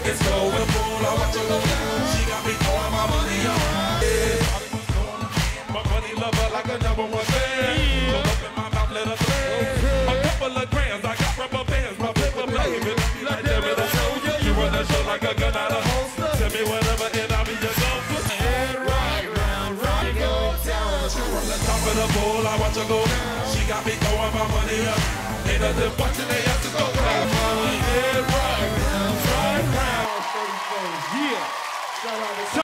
pockets full with full. I watch her go down. She got me throwing my money around. My money lover like a #1 fan. Look up in my mouth, let her thread. A couple of grams, I got rubber bands. My paper baby, like damn it, I show you. You run the show like a gun out of holster. Tell me whatever, and I'll be your gopher. Head right round, go down. She from the top of the pool, I watch her go down. She got me throwing my money up. Ain't nothing watching, they have to go down. Head right round, right round. Yeah.